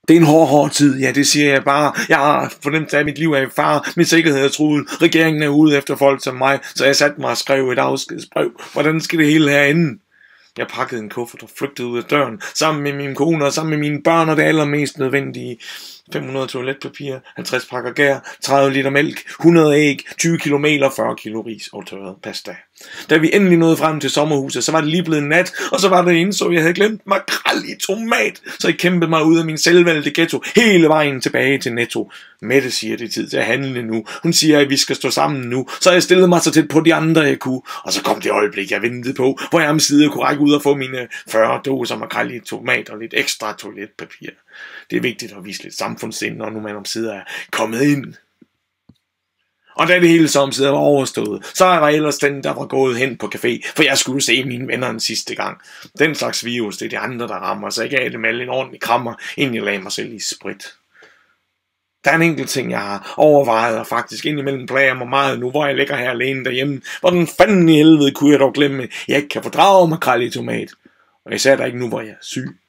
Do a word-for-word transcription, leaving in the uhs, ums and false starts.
Det er en hård, hård tid, ja, det siger jeg bare. Jeg har fornemt af, at mit liv er i fare. Min sikkerhed er truet. Regeringen er ude efter folk som mig, så jeg satte mig og skrev et afskedsbrev. Hvordan skal det hele her ende? Jeg pakkede en kuffert og flygtede ud af døren, sammen med min kone og sammen med mine børn og det allermest nødvendige. fem hundrede toiletpapir, halvtreds pakker gær, tredive liter mælk, hundrede æg, tyve kilo mel og fyrre kilo ris og tørret pasta. Da vi endelig nåede frem til sommerhuset, så var det lige blevet nat, og så var det indså, jeg havde glemt makrel i tomat, så jeg kæmpede mig ud af min selvvalgte ghetto, hele vejen tilbage til Netto. Mette siger, det er tid til at handle nu. Hun siger, at vi skal stå sammen nu, så jeg stillede mig så tæt på de andre, jeg kunne. Og så kom det øjeblik, jeg ventede på, hvor jeg omsider kunne række ud og få mine fyrre dåser makrel i tomat og lidt ekstra toiletpapir. Det er vigtigt at vise lidt samfundssind, når nu man omsider er kommet ind. Og da det hele så omsider var overstået, så var jeg ellers den, der var gået hen på café, for jeg skulle se mine venner en sidste gang. Den slags virus, det er de andre, der rammer, så jeg gav dem alle en ordentlig krammer, inden jeg lagde mig selv i sprit. Der er en enkelt ting, jeg har overvejet, og faktisk indimellem plager mig meget nu, hvor jeg ligger her alene derhjemme. Hvordan fanden i helvede kunne jeg dog glemme, at jeg ikke kan fordrage makrel i tomat. Og især der ikke nu, hvor jeg er syg.